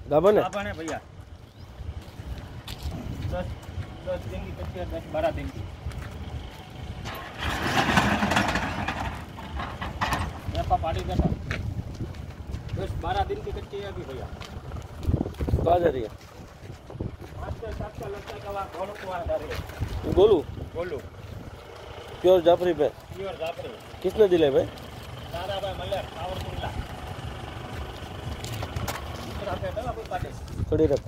गाभन है भैया। 10 दिन की कच्ची है, 10-12 दिन की। पाड़ी देखो 10-12 दिन की कच्ची है अभी भैया। कहाँ जा रही है? 5-7 का लगता है घोड़ों को आ जा रही है। गोलू गोलू प्योर जाफरी पे प्योर जाफरी। किसने दिले भाई? सारा भाई मल्ले पावर कुंडला दूसरा पे दवा कोई पाटे खड़ी रख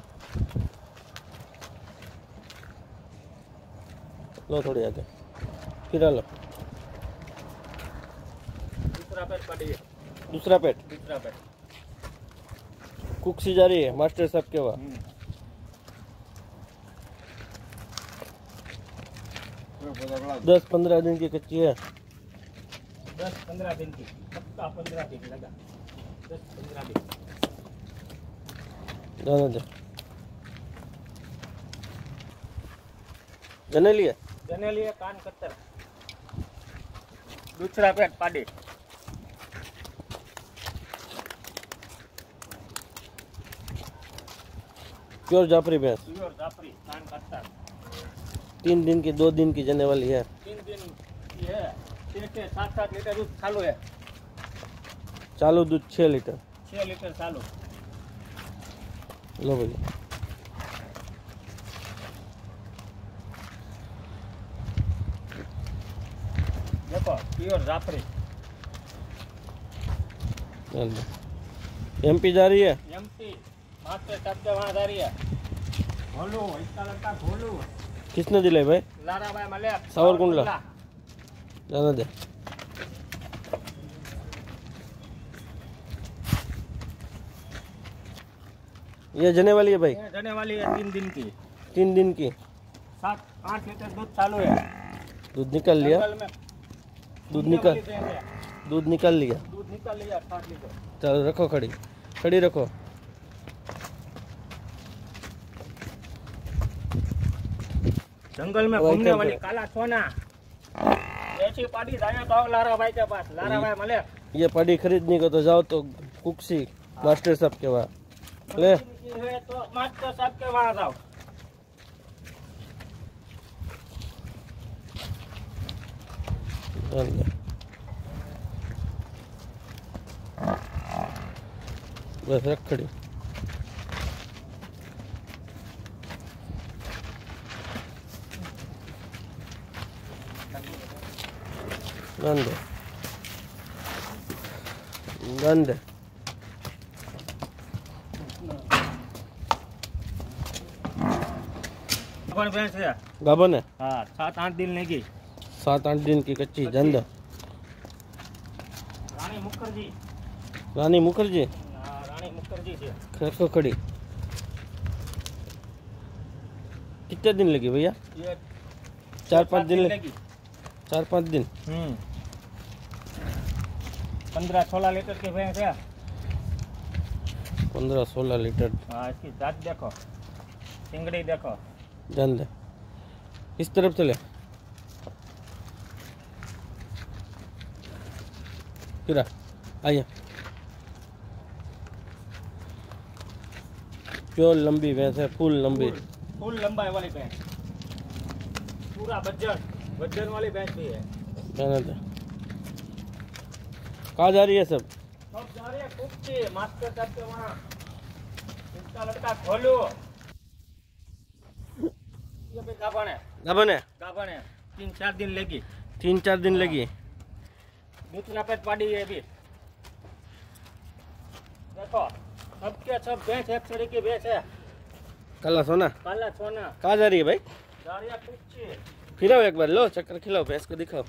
लो थोड़ी आगे फिर लो। दूसरा पेट पाटी है। दूसरा पेट कुक सी जा रही है मास्टर साहब के वहाँ। 10-15 दिन की कच्ची है। 10-15 दिन की पक्का 15 दिन लगा। 10-15 दिन जाने दे। जने लिए कान कत्तर। दूसरा पेट पाड़ी प्योर जाफरी भैंस। प्योर जाफरी कान कत्तर। 3 दिन की 2 दिन की जने वाली है। 3 दिन की है। 6-7 लीटर दूध चालू है। चालू दूध 6 लीटर। 6 लीटर चालू। लो भैया देखो प्योर जाफरी। एमपी जा रही है। एमपी मास्टर साहब के वहाँ जा रही है। भोलू इसका लड़का भोलू। किसने दिले भाई? लारा भाई मले सावर कुंडला जाने दे। ये जने वाली है भाई? जने वाली है 3 दिन की। 3 दिन की 7-8 लीटर दूध चालू है। दूध निकल लिया। दूध निकल लिया। 8 लीटर। चलो रखो खड़ी रखो। जंगल में घूमने वाली काला सोना ऐसी पाड़ी जाए तो लारा भाई के पास। लारा भाई मले ये पाड़ी खरीदने को तो जाओ तो कुक्सी मास्टर साहब के वहाँ ले। तो मास्टर साहब के वहाँ जाओ। बस रख खड़ी। गंद भैंस है। गाभन है। हाँ 7-8 दिन लेगी। 7-8 दिन की कच्ची जंद। रानी मुखर्जी से रखो खड़ी। कितने दिन लगी भैया? 4-5 दिन लगी। 4-5 दिन। 15-16 लीटर की भैंस है। 15-16 लीटर। हाँ इसकी जात देखो सिंगड़ी देखो। जंद इस तरफ चले फिर आइए। प्योर लंबी भैंस है। फुल लंबी फुल लंबाई वाली भैंस। पूरा वजन वाली भैंस भी है। कहाँ जा रही है? सब जा रही है कुप्ती मास्टर साहब के वहाँ। इसका लड़का भोलू। ये भी गाभन है। 3-4 दिन लेगी। 3-4 दिन लगी। दूसरा पेट पाड़ी है अभी। देखो सबके सब भैंस एक सड़ी की भैंस है। काला सोना। कहाँ जा रही है भाई? जा रही है कुप्ती। फिराओ एक बार, लो चक्कर खिलाओ, भैंस को दिखाओ।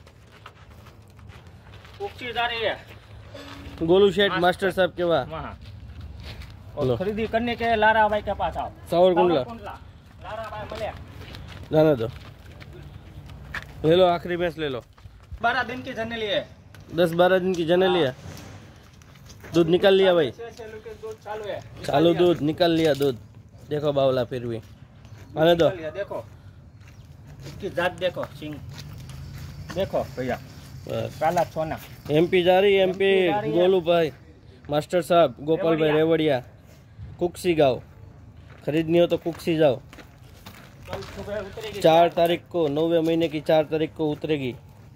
कुप्ती जा रही है गोलू शेठ मास्टर साहब के वहाँ। और खरीदी करने के लारा भाई के पास आओ। सावर कुंडला लारा भाई मले जाने दो। ले लो आखिरी भैंस ले लो। 12 दिन की जने लिए। 10-12 दिन की जने लिया। दूध निकल लिया भाई। चालू दूध निकल लिया दूध। देखो बावला फिर भी आने दो। देखो इसकी जात देखो सिंह देखो भैया। काला सोना। एमपी जा रही है। एमपी गोलू भाई मास्टर साहब गोपाल भाई रेवड़िया कुक्सी गाँव। खरीदनी हो तो कुक्सी जाओ। कल सुबह उतरेगी 4 तारीख को, 9वें महीने की 4 तारीख को उतरेगी।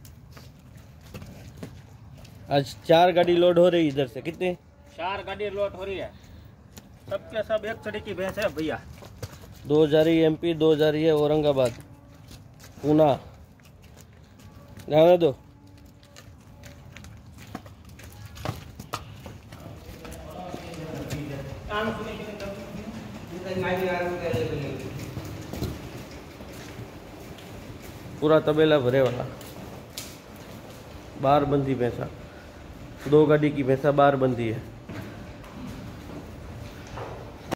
आज 4 गाड़ी लोड हो रही इधर से। कितने? 4 गाड़ी लोड हो रही है। सबके सब एक छड़ी की भैंस है भैया। 2 जा रही है MP, 2 जा रही है औरंगाबाद, पूना। जाने दो। पूरा तबेला भरे वाला। 12 बंदी भैंसा, 2 गाड़ी की भैंसा 12 बंदी है।